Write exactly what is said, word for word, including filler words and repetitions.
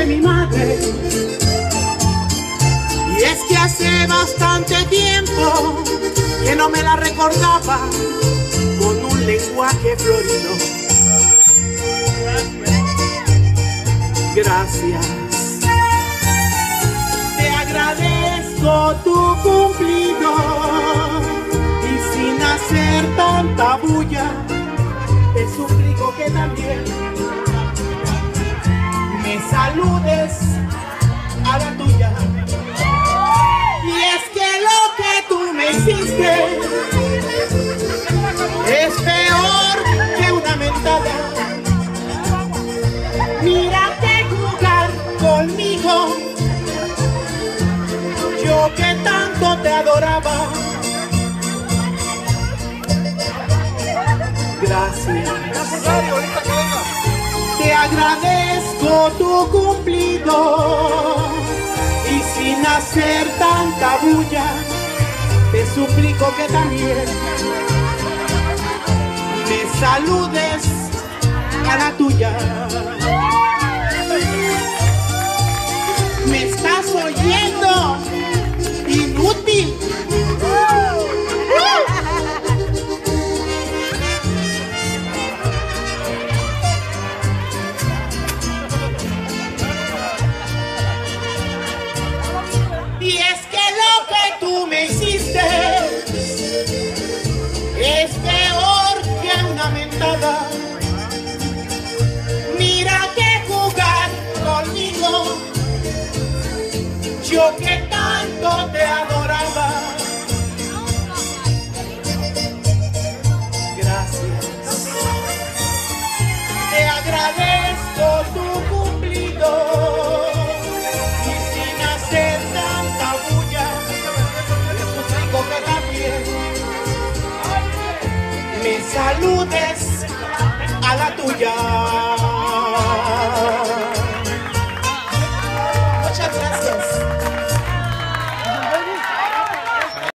de mi madre. Y es que hace bastante tiempo que no me la recordaba con un lenguaje florido. Gracias. Te agradezco tu cumplido y sin hacer tanta bulla te suplico que también me saludes a la tuya. Y es que lo que tú me hiciste es peor que una mentada. Mírate jugar conmigo, yo que tanto te adoraba. Gracias. Te agradezco tu cumplido y sin hacer tanta bulla te suplico que también me saludes a la tuya.